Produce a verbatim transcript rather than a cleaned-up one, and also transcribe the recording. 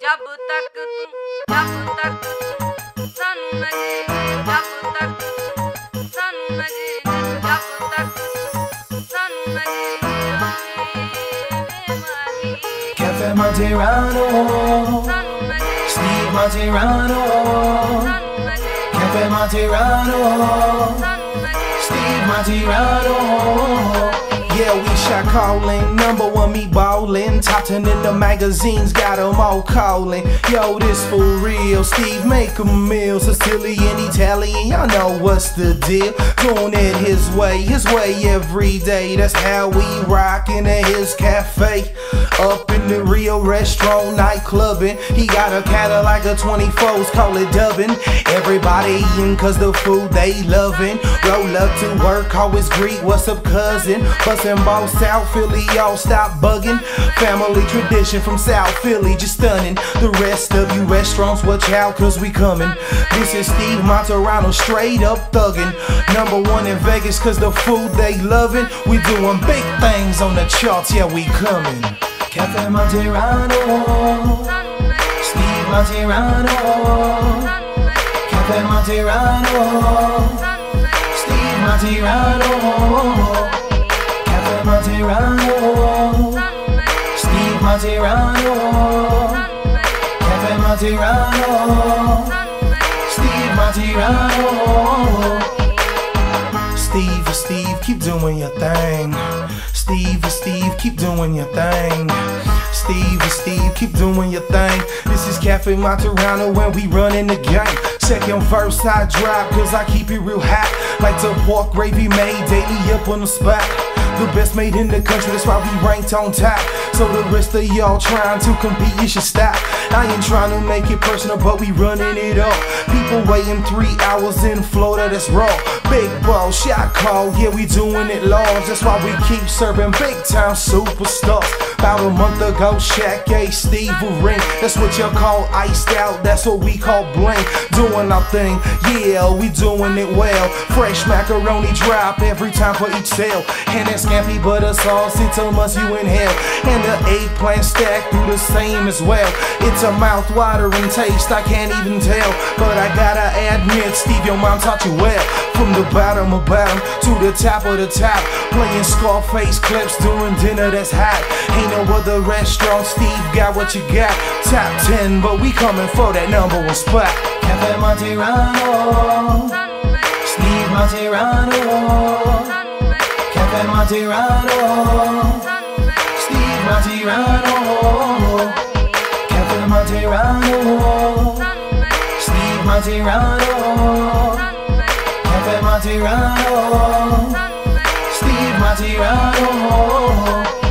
जब तक तू जब तक तू सानू नजे जब तक तू सानू नजे जब तक तू सानू नजे Cafe Monterano, Steve Monterano, Cafe Monterano, Steve Monterano. Yeah, we shot calling, number one me ballin', top ten in the magazines, got 'em all calling. Yo, this for real, Steve make 'em meal, Sicilian, Italian, y'all know what's the deal. Doing it his way, his way every day, that's how we rockin' at his cafe. Up in the Rio restaurant, night clubbing, he got a Cadillac of twenty-fours, call it dubbin'. Everybody in cause the food they lovin', roll up to work, always greet, what's up cousin, bustin' ball South Philly, y'all stop bugging. Family tradition from South Philly, just stunning. The rest of you restaurants, watch out cause we coming. This is Steve Monterano, straight up thuggin'. Number one in Vegas cause the food they lovin'. We doing big things on the charts, yeah we coming. Cafe Monterano, Steve Monterano, Cafe Monterano, Steve Monterano, Cafe Monterano, Steve Monterano, Cafe Monterano, Steve Monterano. Steve, Steve, keep doing your thing. Steve, Steve, keep doing your thing. Steve, Steve, keep doing your thing. This is Cafe Monterano when we running the game. Second verse I drop cause I keep it real hot. Like the pork gravy made daily up on the spot. The best made in the country, that's why we ranked on top. So the rest of y'all trying to compete, you should stop. I ain't trying to make it personal, but we running it up. People waiting three hours in Florida, that's raw. Big ball, shot call, yeah we doing it large. That's why we keep serving big time superstars. About a month ago, Shaq gave Steve a ring. That's what y'all call iced out, that's what we call bling. Doing our thing, yeah we doing it well. Fresh macaroni drop every time for each sale. And that scampi butter sauce, it's a must you inhale. And the eggplant stack do the same as well. It's a mouth-watering taste, I can't even tell. But I gotta admit, Steve, your mom taught you well. From the bottom of bottom to the top of the top, playing Scarface clips during dinner that's hot. Ain't no other restaurant, Steve got what you got. Top ten, but we coming for that number one spot. Cafe Monterano, Steve Monterano, Cafe Monterano, Steve Monterano, Cafe Monterano, Steve Monterano, Cafe Monterano, Steve Monterano.